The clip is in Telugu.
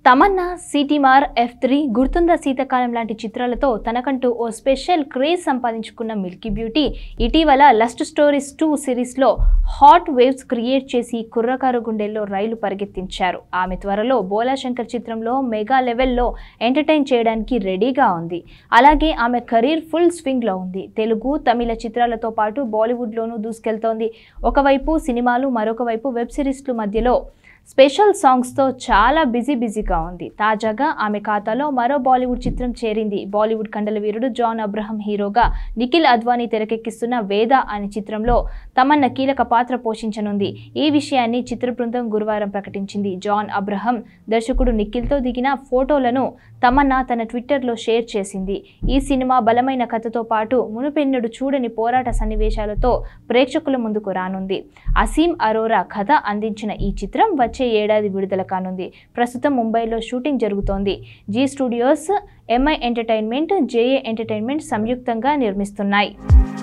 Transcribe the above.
తమన్నా, సిటీమార్, F3, గుర్తుందా శీతాకాలం లాంటి చిత్రాలతో తనకంటూ ఓ స్పెషల్ క్రేజ్ సంపాదించుకున్న మిల్కీ బ్యూటీ ఇటీవల లస్ట్ స్టోరీస్ 2 సిరీస్లో హాట్ వేవ్స్ క్రియేట్ చేసి కుర్రకారు గుండెల్లో రైలు పరిగెత్తించారు. ఆమె త్వరలో బోలా శంకర్ చిత్రంలో మెగా లెవెల్లో ఎంటర్టైన్ చేయడానికి రెడీగా ఉంది. అలాగే ఆమె కెరీర్ ఫుల్ స్వింగ్లో ఉంది. తెలుగు, తమిళ చిత్రాలతో పాటు బాలీవుడ్లోనూ దూసుకెళ్తోంది. ఒకవైపు సినిమాలు, మరొక వైపు వెబ్ సిరీస్ల మధ్యలో స్పెషల్ సాంగ్స్తో చాలా బిజీగా ఉంది. తాజాగా ఆమె ఖాతాలో మరో బాలీవుడ్ చిత్రం చేరింది. బాలీవుడ్ కండల వీరుడు జాన్ అబ్రహం హీరోగా నిఖిల్ అద్వానీ తెరకెక్కిస్తున్న వేద అనే చిత్రంలో తమన్నా కీలక పాత్ర పోషించనుంది. ఈ విషయాన్ని చిత్ర బృందం గురువారం ప్రకటించింది. జాన్ అబ్రహం దర్శకుడు నిఖిల్తో దిగిన ఫోటోలను తమన్నా తన ట్విట్టర్లో షేర్ చేసింది. ఈ సినిమా బలమైన కథతో పాటు మునుపెన్నడు చూడని పోరాట సన్నివేశాలతో ప్రేక్షకుల ముందుకు రానుంది. అసీమ్ అరోరా కథ అందించిన ఈ చిత్రం వచ్చే ఏడాది విడుదల కానుంది. ప్రస్తుతం ముంబైలో షూటింగ్ జరుగుతోంది. Zee Studios, Emmay Entertainment, JA Entertainment సంయుక్తంగా నిర్మిస్తున్నాయి.